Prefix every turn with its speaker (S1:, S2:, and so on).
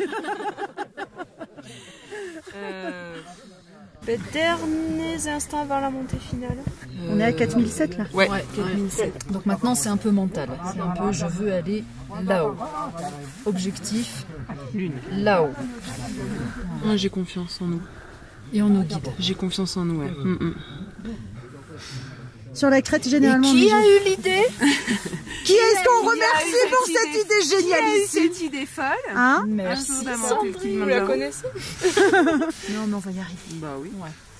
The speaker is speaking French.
S1: Derniers instants vers la montée finale.
S2: On est à 4007 là.
S3: Ouais, 4007. Donc maintenant c'est un peu mental. C'est un peu je veux aller là-haut. Objectif,
S4: Lune.
S3: Là-haut.
S4: Moi j'ai confiance en nous.
S3: Et en nos guides.
S4: J'ai confiance en nous, ouais.
S2: Sur la crête, généralement.
S1: Et qui a eu l'idée?
S2: Qui est-ce qu'on remercie pour cette idée génialissime?
S1: Cette idée folle.
S2: Hein?
S3: Merci.
S1: Sandrine, vous la connaissez?
S2: Non, mais on va y arriver.
S4: Bah oui.
S3: Ouais.